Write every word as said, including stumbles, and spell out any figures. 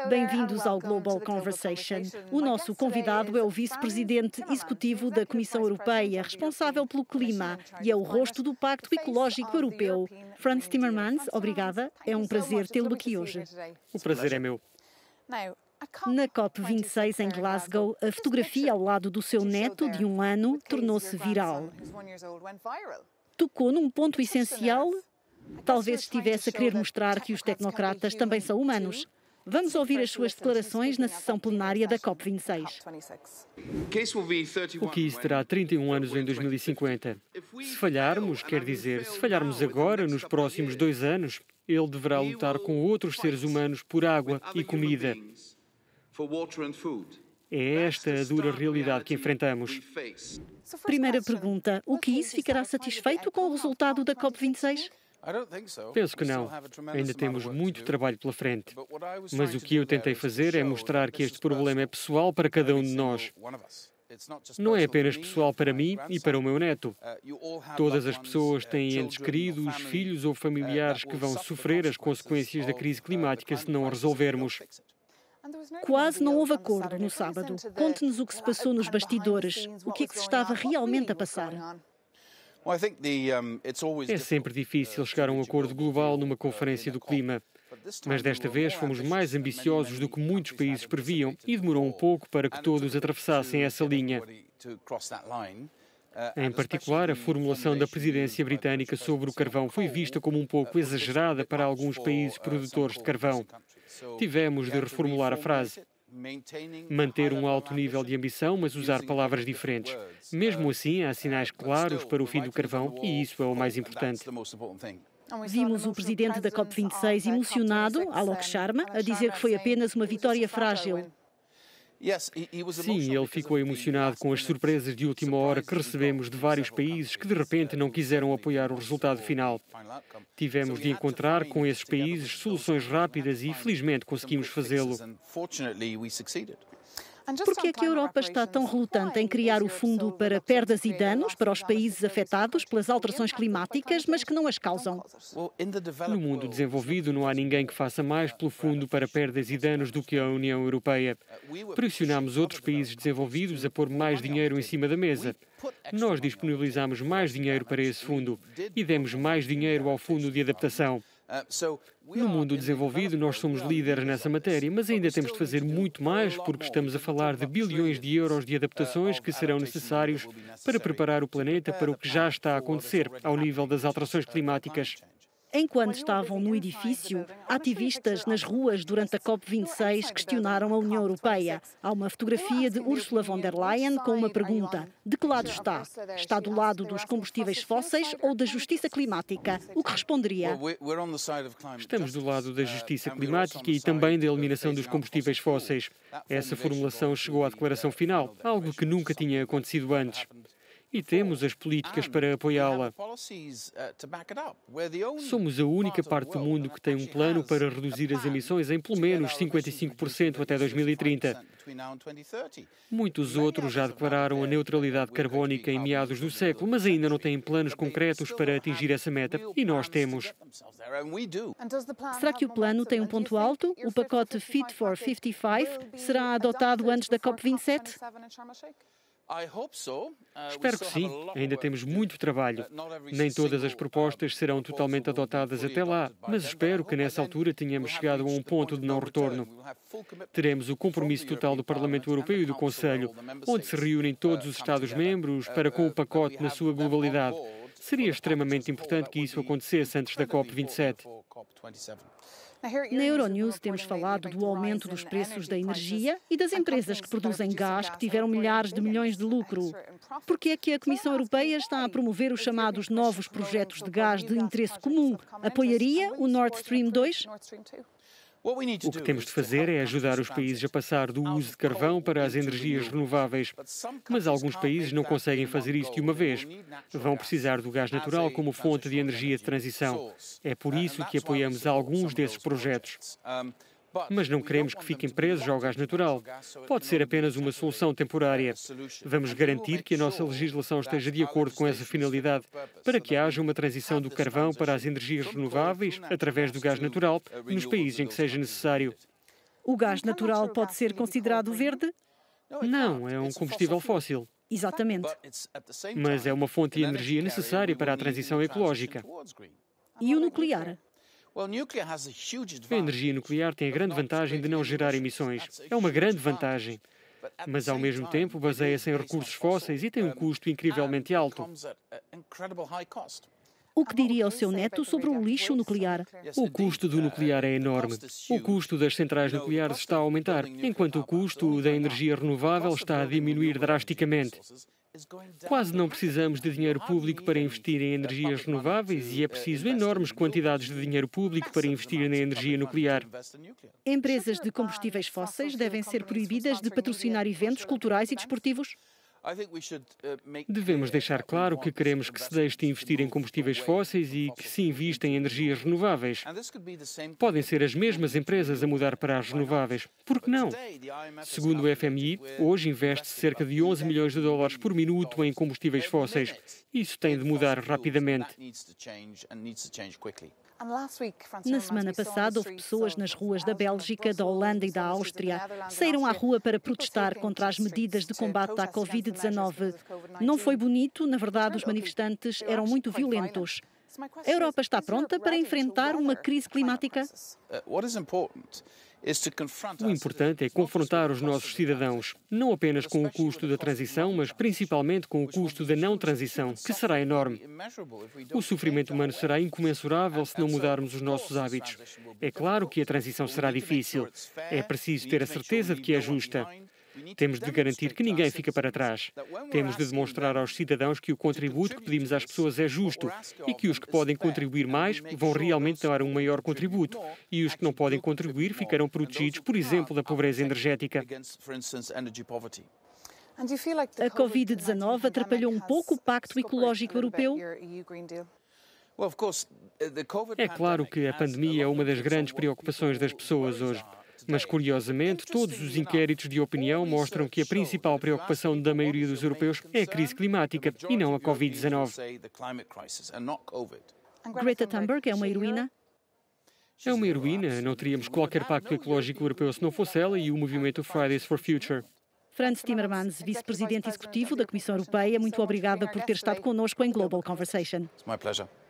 Bem-vindos ao Global Conversation. O nosso convidado é o vice-presidente executivo da Comissão Europeia, responsável pelo clima, e é o rosto do Pacto Ecológico Europeu. Frans Timmermans, obrigada. É um prazer tê-lo aqui hoje. O prazer é meu. Na COP vinte e seis em Glasgow, a fotografia ao lado do seu neto de um ano tornou-se viral. Tocou num ponto essencial. Talvez estivesse a querer mostrar que os tecnocratas também são humanos. Vamos ouvir as suas declarações na sessão plenária da COP vinte e seis. O Keys terá trinta e um anos em dois mil e cinquenta. Se falharmos, quer dizer, se falharmos agora, nos próximos dois anos, ele deverá lutar com outros seres humanos por água e comida. É esta a dura realidade que enfrentamos. Primeira pergunta. O Keys ficará satisfeito com o resultado da COP vinte e seis? Penso que não. Ainda temos muito trabalho pela frente. Mas o que eu tentei fazer é mostrar que este problema é pessoal para cada um de nós. Não é apenas pessoal para mim e para o meu neto. Todas as pessoas têm entes queridos, filhos ou familiares que vão sofrer as consequências da crise climática se não a resolvermos. Quase não houve acordo no sábado. Conte-nos o que se passou nos bastidores. O que é que se estava realmente a passar? É sempre difícil chegar a um acordo global numa conferência do clima. Mas desta vez fomos mais ambiciosos do que muitos países previam e demorou um pouco para que todos atravessassem essa linha. Em particular, a formulação da presidência britânica sobre o carvão foi vista como um pouco exagerada para alguns países produtores de carvão. Tivemos de reformular a frase. Manter um alto nível de ambição, mas usar palavras diferentes. Mesmo assim, há sinais claros para o fim do carvão e isso é o mais importante. Vimos o presidente da COP vinte e seis emocionado, Alok Sharma, a dizer que foi apenas uma vitória frágil. Sim, ele ficou emocionado com as surpresas de última hora que recebemos de vários países que de repente não quiseram apoiar o resultado final. Tivemos de encontrar com esses países soluções rápidas e felizmente conseguimos fazê-lo. Por que é que a Europa está tão relutante em criar o fundo para perdas e danos para os países afetados pelas alterações climáticas, mas que não as causam? No mundo desenvolvido, não há ninguém que faça mais pelo fundo para perdas e danos do que a União Europeia. Pressionamos outros países desenvolvidos a pôr mais dinheiro em cima da mesa. Nós disponibilizamos mais dinheiro para esse fundo e demos mais dinheiro ao fundo de adaptação. No mundo desenvolvido, nós somos líderes nessa matéria, mas ainda temos de fazer muito mais porque estamos a falar de bilhões de euros de adaptações que serão necessários para preparar o planeta para o que já está a acontecer ao nível das alterações climáticas. Enquanto estavam no edifício, ativistas nas ruas durante a COP vinte e seis questionaram a União Europeia. Há uma fotografia de Ursula von der Leyen com uma pergunta. De que lado está? Está do lado dos combustíveis fósseis ou da justiça climática? O que responderia? Estamos do lado da justiça climática e também da eliminação dos combustíveis fósseis. Essa formulação chegou à declaração final, algo que nunca tinha acontecido antes. E temos as políticas para apoiá-la. Somos a única parte do mundo que tem um plano para reduzir as emissões em pelo menos cinquenta e cinco por cento até dois mil e trinta. Muitos outros já declararam a neutralidade carbónica em meados do século, mas ainda não têm planos concretos para atingir essa meta, e nós temos. Será que o plano tem um ponto alto? O pacote Fit for cinquenta e cinco será adotado antes da COP vinte e sete? Espero que sim. Ainda temos muito trabalho. Nem todas as propostas serão totalmente adotadas até lá, mas espero que nessa altura tenhamos chegado a um ponto de não retorno. Teremos o compromisso total do Parlamento Europeu e do Conselho, onde se reúnem todos os Estados-membros para com o pacote na sua globalidade. Seria extremamente importante que isso acontecesse antes da COP vinte e sete. Na Euronews temos falado do aumento dos preços da energia e das empresas que produzem gás que tiveram milhares de milhões de lucro. Por que é que a Comissão Europeia está a promover os chamados novos projetos de gás de interesse comum? Apoiaria o Nord Stream dois? O que temos de fazer é ajudar os países a passar do uso de carvão para as energias renováveis. Mas alguns países não conseguem fazer isso de uma vez. Vão precisar do gás natural como fonte de energia de transição. É por isso que apoiamos alguns desses projetos. Mas não queremos que fiquem presos ao gás natural. Pode ser apenas uma solução temporária. Vamos garantir que a nossa legislação esteja de acordo com essa finalidade, para que haja uma transição do carvão para as energias renováveis, através do gás natural, nos países em que seja necessário. O gás natural pode ser considerado verde? Não, é um combustível fóssil. Exatamente. Mas é uma fonte de energia necessária para a transição ecológica. E o nuclear? A energia nuclear tem a grande vantagem de não gerar emissões. É uma grande vantagem. Mas, ao mesmo tempo, baseia-se em recursos fósseis e tem um custo incrivelmente alto. O que diria ao seu neto sobre o lixo nuclear? O custo do nuclear é enorme. O custo das centrais nucleares está a aumentar, enquanto o custo da energia renovável está a diminuir drasticamente. Quase não precisamos de dinheiro público para investir em energias renováveis e é preciso enormes quantidades de dinheiro público para investir na energia nuclear. Empresas de combustíveis fósseis devem ser proibidas de patrocinar eventos culturais e desportivos? Devemos deixar claro que queremos que se deixe de investir em combustíveis fósseis e que se invista em energias renováveis. Podem ser as mesmas empresas a mudar para as renováveis. Por que não? Segundo o F M I, hoje investe-se cerca de onze milhões de dólares por minuto em combustíveis fósseis. Isso tem de mudar rapidamente. Na semana passada, houve pessoas nas ruas da Bélgica, da Holanda e da Áustria. Saíram à rua para protestar contra as medidas de combate à covid dezanove. Não foi bonito, na verdade, os manifestantes eram muito violentos. A Europa está pronta para enfrentar uma crise climática? O importante é confrontar os nossos cidadãos, não apenas com o custo da transição, mas principalmente com o custo da não transição, que será enorme. O sofrimento humano será incomensurável se não mudarmos os nossos hábitos. É claro que a transição será difícil. É preciso ter a certeza de que é justa. Temos de garantir que ninguém fica para trás. Temos de demonstrar aos cidadãos que o contributo que pedimos às pessoas é justo e que os que podem contribuir mais vão realmente dar um maior contributo e os que não podem contribuir ficarão protegidos, por exemplo, da pobreza energética. A covid dezanove atrapalhou um pouco o Pacto Ecológico Europeu? É claro que a pandemia é uma das grandes preocupações das pessoas hoje. Mas, curiosamente, todos os inquéritos de opinião mostram que a principal preocupação da maioria dos europeus é a crise climática e não a covid dezanove. Greta Thunberg é uma heroína? É uma heroína. Não teríamos qualquer pacto ecológico europeu se não fosse ela e o movimento Fridays for Future. Frans Timmermans, vice-presidente executivo da Comissão Europeia, muito obrigada por ter estado connosco em Global Conversation. It's my pleasure.